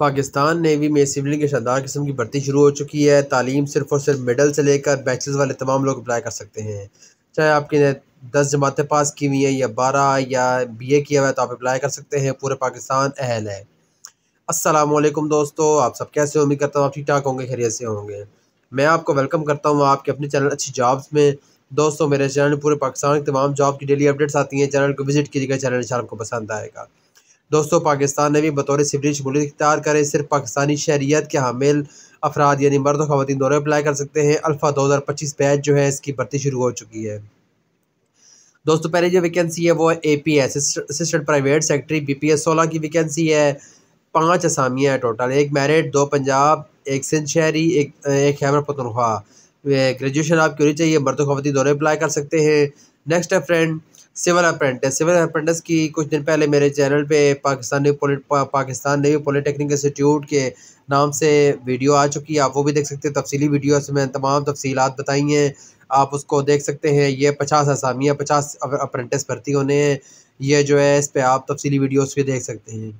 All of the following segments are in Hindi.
पाकिस्तान नेवी में सिविल की शानदार किस्म की भर्ती शुरू हो चुकी है। तालीम सिर्फ और सिर्फ मिडल से लेकर बैचलर्स वाले तमाम लोग अप्लाई कर सकते हैं। चाहे आपकी 10 जमातें पास की हुई हैं या 12 या BA किया हुआ है तो आप अप्लाई कर सकते हैं। पूरे पाकिस्तान अहल है। अस्सलामुअलैकुम दोस्तों, आप सब कैसे हो? उम्मीद करता हूँ आप ठीक ठाक होंगे, खैरियत से होंगे। मैं आपको वेलकम करता हूँ आपके अपने चैनल अच्छी जॉब्स में। दोस्तों, मेरे चैनल में पूरे पाकिस्तान की तमाम जॉब की डेली अपडेट्स आती हैं। चैनल को विजिट कीजिएगा, चैनल इंशाल्लाह आपको पसंद आएगा। दोस्तों, पाकिस्तान ने भी बतौर सिविल शमूलियत इख्तियार करे सिर्फ पाकिस्तानी शहरियत के हामिल अफराद यानी मर्द और ख़वातीन दोनों अप्लाई कर सकते हैं। अल्फ़ा 2025 बैच जो है इसकी भर्ती शुरू हो चुकी है। दोस्तों, पहले जो वैकेंसी है वो है APS assistant private secretary BPS 16 की वैकेंसी है। 5 असामियाँ हैं टोटल, एक मेरिट, 2 पंजाब, एक सिंध शहरी, एक खैबर पख्तूनख्वा। ग्रेजुएशन आपकी होनी चाहिए, मर्द और ख़वातीन दोनों अप्लाई कर सकते हैं। नेक्स्ट है friend civil apprentice. Civil apprentice की कुछ दिन पहले मेरे चैनल पे पाकिस्तान नेवी पॉलिटेक्निक इंस्टीट्यूट के नाम से वीडियो आ चुकी है, आप वो भी देख सकते हैं। तफसीली वीडियो में तमाम तफसीलात बताई हैं, आप उसको देख सकते हैं। ये 50 असामियाँ 50 अप्रेंटिस भर्ती होने हैं। ये जो है इस पर आप तफसीली वीडियोस भी देख सकते हैं।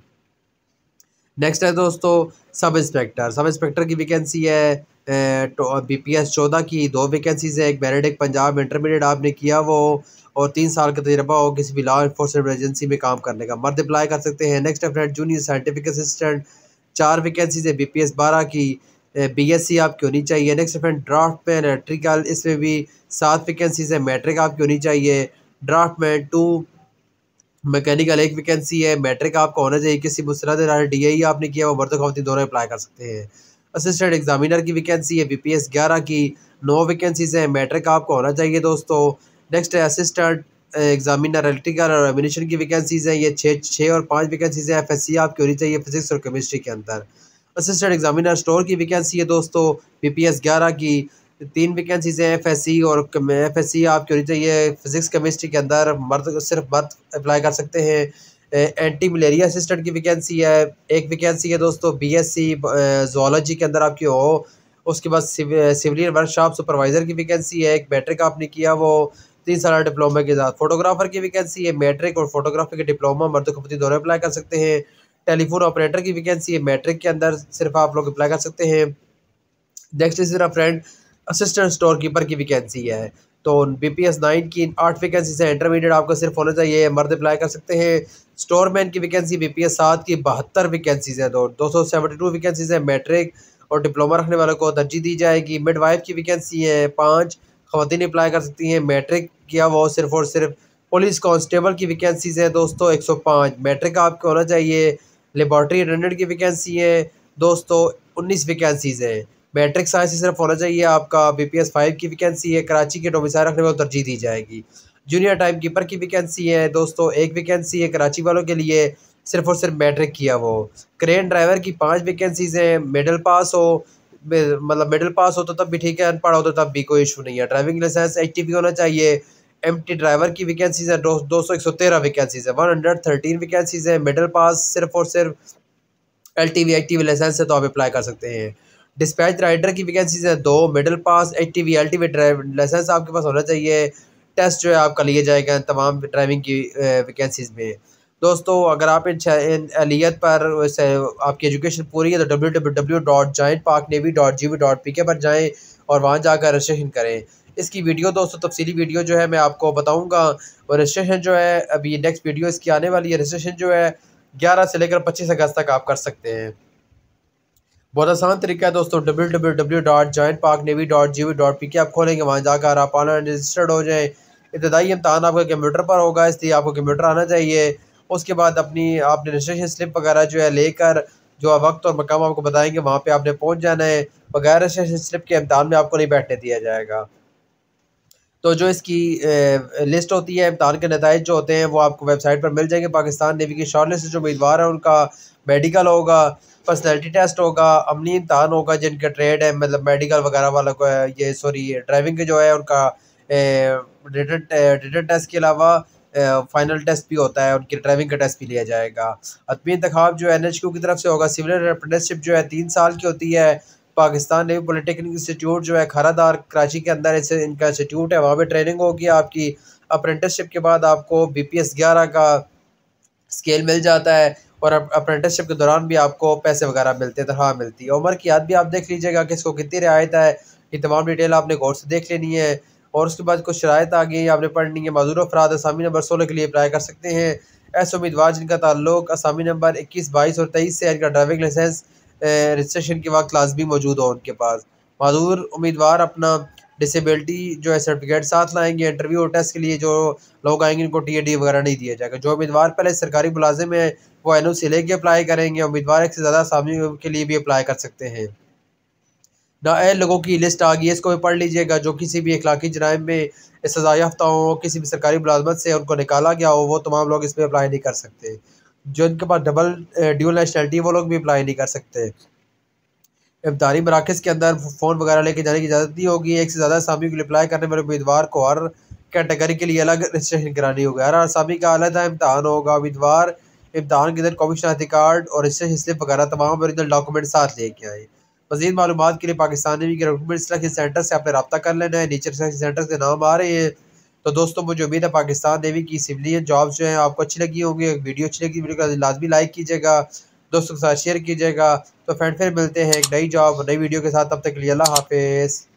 नेक्स्ट है दोस्तों सब इंस्पेक्टर। सब इंस्पेक्टर की वैकेंसी है BPS 14 की 2 वैकेंसीज है, एक मेरिट एक पंजाब। इंटरमीडिएट आपने किया वो और 3 साल का तजर्बा हो किसी भी लॉ इन्फोर्समेंट एजेंसी में काम करने का, मर्द अप्लाई कर सकते हैं। नेक्स्ट है friend junior scientific assistant, 4 vacancies है BPS 12 की। BSc आपकी होनी चाहिए। नेक्स्ट फ्रेंड ड्राफ्टमैन इलेक्ट्रिकल, इसमें भी 7 वैकेंसीज है, मैट्रिक आपकी होनी चाहिए। ड्राफ्टमैन 2 मैकेनिकल, एक वैकेंसी है, मैट्रिक आपका होना चाहिए। किसी मुस्तरद DAE आपने किया वो मर्द ख़वातीन दोनों अप्लाई कर सकते हैं। असिस्टेंट एग्जामिनर की वैकेंसी है BPS 11 की, 9 वैकेंसीज हैं, मैट्रिक आपको होना चाहिए दोस्तों। नेक्स्ट है असिस्टेंट एग्जामिनर इलेक्ट्रिकल और एमिनेशन की वैकेंसीज हैं, ये 6 और 5 वैकेंसीज हैं। FSC आपकी होनी चाहिए फिजिक्स और केमिस्ट्री के अंदर। असिस्टेंट एग्जामिनर स्टोर की वैकेंसी है दोस्तों BPS 11 की, 3 वैकेंसीज हैं। FSC और FSC आपकी होनी चाहिए फिजिक्स केमिस्ट्री के अंदर, सिर्फ मर्द अप्लाई कर सकते हैं। एंटी मलेरिया असिस्टेंट की वैकेंसी है, एक वैकेंसी है दोस्तों BSc ज़ूलॉजी के अंदर आपकी हो। उसके बाद सिविलियन वर्कशॉप सुपरवाइज़र की वैकेंसी है, एक मैट्रिक आपने किया वो 3 साल डिप्लोमा के साथ। फोटोग्राफर की वैकेंसी है, मैट्रिक और फोटोग्राफी के डिप्लोमा मर्द ख़वातीन दोनों अप्लाई कर सकते हैं। टेलीफोन ऑपरेटर की वैकेंसी है, मैट्रिक के अंदर सिर्फ आप लोग अप्लाई कर सकते हैं। नेक्स्ट इस तरह फ्रेंड असिस्टेंट स्टोर कीपर की वैकेंसी है, तो BPS 9 की 8 वैकेंसी है। इंटरमीडिएट आपको सिर्फ होना चाहिए, मर्द अप्लाई कर सकते हैं। स्टोरमैन की वैकेंसी BPS 7 की 72 वैकेंसीज है, 272 वैकेंसीज है। मैट्रिक और डिप्लोमा रखने वालों को तरजीह दी जाएगी। मिडवाइफ की वैकेंसी है 5, ख़वातीन अप्लाई कर सकती हैं, मैट्रिक किया वो सिर्फ और सिर्फ। पुलिस कांस्टेबल की वैकेंसीज है दोस्तों 105, मैट्रिक आपको होना चाहिए। लेबॉर्ट्री अटेंडेंट की वैकेंसी है दोस्तों 19 वैकेंसीज है, मैट्रिक साइंस सिर्फ होना चाहिए आपका। BPS 5 की वैकेंसी है, कराची के डोमिसाइल रखने वालों को तरजीह दी जाएगी। जूनियर टाइम कीपर की वैकेंसी है दोस्तों, एक वैकेंसी है कराची वालों के लिए, सिर्फ और सिर्फ मैट्रिक किया वो। क्रेन ड्राइवर की 5 वैकेंसीज हैं, मिडिल पास हो, मतलब मिडिल पास हो तो तब भी ठीक है, अनपढ़ हो तो तब भी कोई इशू नहीं है। ड्राइविंग लाइसेंस HTV होना चाहिए। MT ड्राइवर की वैकेंसीज है 113 वैकेंसीज है, 113 वैकेंसीज है। मिडिल पास सिर्फ और सिर्फ LTV HTV लाइसेंस है तो आप अप्लाई कर सकते हैं। डिस्पैच राइडर की वैकेंसीज है 2, middle pass HTV LTV licence आपके पास होना चाहिए। टेस्ट जो है आपका लिया जाएगा तमाम ड्राइविंग की वैकेंसीज में। दोस्तों, अगर आप इन अहलियत पर आपकी एजुकेशन पूरी है तो www.joinparknavy.gov.pk पर जाएँ और वहाँ जाकर रजिस्ट्रेशन करें। इसकी वीडियो दोस्तों तफसीली वीडियो जो है मैं आपको बताऊँगा, और रजिस्ट्रेशन जो है अभी नेक्स्ट वीडियो इसकी आने वाली है। रजिस्ट्रेशन जो है 11 से लेकर 25 अगस्त तक आप कर सकते हैं। बहुत आसान तरीका है दोस्तों, www.joinparknavy.gov.pk आप खोलेंगे, वहाँ जाकर आप ऑनलाइन रजिस्टर्ड हो जाएँ। इब्तदाई इम्तहान आपका कंप्यूटर पर होगा, इसलिए आपको कंप्यूटर आना चाहिए। उसके बाद आपने रजिस्ट्रेशन स्लिप वगैरह जो है लेकर, जो वक्त और मकाम आपको बताएंगे वहाँ पे आपने पहुँच जाना है। बगैर रजिस्ट्रेशन स्लिप के इम्तहान में आपको नहीं बैठने दिया जाएगा। तो जो इसकी लिस्ट होती है, इम्तहान के नताइज जो होते हैं वो आपको वेबसाइट पर मिल जाएंगे। पाकिस्तान नेवी की शॉर्ट लिस्ट जो उम्मीदवार हैं उनका मेडिकल होगा, पर्सनैलिटी टेस्ट होगा, अमली इम्तहान होगा। जिनका ट्रेड है मतलब मेडिकल वगैरह वाला को है, ये सॉरी ड्राइविंग के जो है उनका रिटन टेस्ट के अलावा फाइनल टेस्ट भी होता है, उनकी ड्राइविंग का टेस्ट भी लिया जाएगा। हतमी इंतखाब जो NHQ की तरफ से होगा। सिविल अप्रेंटिसशिप जो है 3 साल की होती है। पाकिस्तान नेवी पॉलिटेक्निक इंस्टीट्यूट जो है खरादार कराची के अंदर इनका इंस्टीट्यूट है, वहाँ पे ट्रेनिंग होगी आपकी। अप्रेंटिसशिप के बाद आपको BPS 11 का स्केल मिल जाता है और अप्रेंटिसशिप के दौरान भी आपको पैसे वगैरह मिलते हैं, तनख्वाह मिलती है। उम्र की याद भी आप देख लीजिएगा कि इसको कितनी रियायत है, ये तमाम डिटेल आपने गौर से देख लेनी है। और उसके बाद कुछ शराइत आ गई आपने पढ़नी है। माजूर अफराद असामी नंबर 16 के लिए अप्लाई कर सकते हैं। ऐसे उम्मीदवार जिनका ताल्लुक असामी नंबर 21, 22 और 23 से, इनका ड्राइविंग लाइसेंस रजिस्ट्रेशन के वक्त लाजमी मौजूद हो उनके पास। माजूर उम्मीदवार अपना डिसेबिलिटी जो है सर्टिफिकेट साथ लाएंगे। इंटरव्यू और टेस्ट के लिए जो लोग आएंगे इनको TAD वगैरह नहीं दिया जाएगा। जो उम्मीदवार पहले सरकारी मुलाजिम है वो NOC लेके अप्लाई करेंगे। उम्मीदवार एक से ज़्यादा असामी के लिए भी अप्लाई कर सकते हैं। नाअहल लोगों की लिस्ट आ गई है, इसको भी पढ़ लीजिएगा। जो किसी भी अखलाकी जराइम में सज़ा याफ्ता हो, किसी भी सरकारी मुलाजमत से उनको निकाला गया हो, वो तमाम लोग इसमें अप्लाई नहीं कर सकते। जो इनके पास ड्यूल नेशनलिटी वो लोग भी अप्लाई नहीं कर सकते। इब्तारी मराकज़ के अंदर फ़ोन वगैरह लेके जाने की इजाज़त नहीं होगी। एक से ज़्यादा असामी के लिए अप्लाई करने वाले उम्मीदवार को हर कैटेगरी के लिए अलग रजिस्ट्रेशन करानी होगी। हर असामी का अलग इम्तहान होगा। उम्मीदवार इम्तहान के अंदर कॉपी शनाख्ती कार्ड और रजिस्ट्रेशन स्लिप वगैरह तमाम ओरिजिनल डॉक्यूमेंट साथ लेके आए। मज़ीद मालूमात के लिए पाकिस्तान नेवी के रिक्रूटमेंट सिलेक्शन सेंटर से आपने रब्ता कर लेना है। नीचे सिलेक्शन सेंटर के नाम आ रहे हैं। तो दोस्तों मुझे उम्मीद है पाकिस्तान नेवी की सिविलियन जॉब्स जो हैं आपको अच्छी लगी होंगी। वीडियो अच्छी लगी, वीडियो को लाजमी लाइक कीजिएगा, दोस्तों के साथ शेयर कीजिएगा। तो फ्रेंड फिर मिलते हैं एक नई जॉब नई वीडियो के साथ। तब तक के लिए अल्लाह हाफिज़।